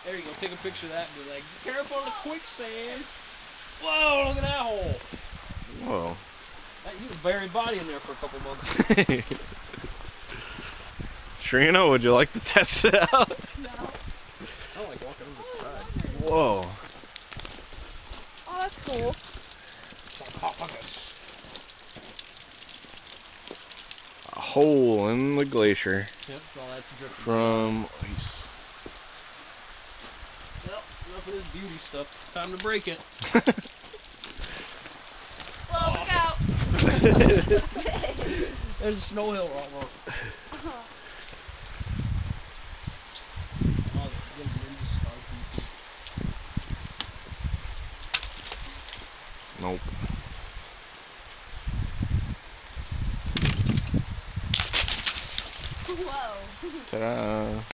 There you go, take a picture of that and be like, be careful of the quicksand. Whoa, look at that hole. Whoa. You can bury body in there for a couple months. Trina, would you like to test it out? No. I don't like walking on the side. Whoa. Oh, that's cool. A hole in the glacier. Yep, so that's drifting. From ice. Well, enough of this beauty stuff. Time to break it. Well, look out. There's a snow hill almost. Oh, the ninja star pieces. Nope. Whoa. Ta-da.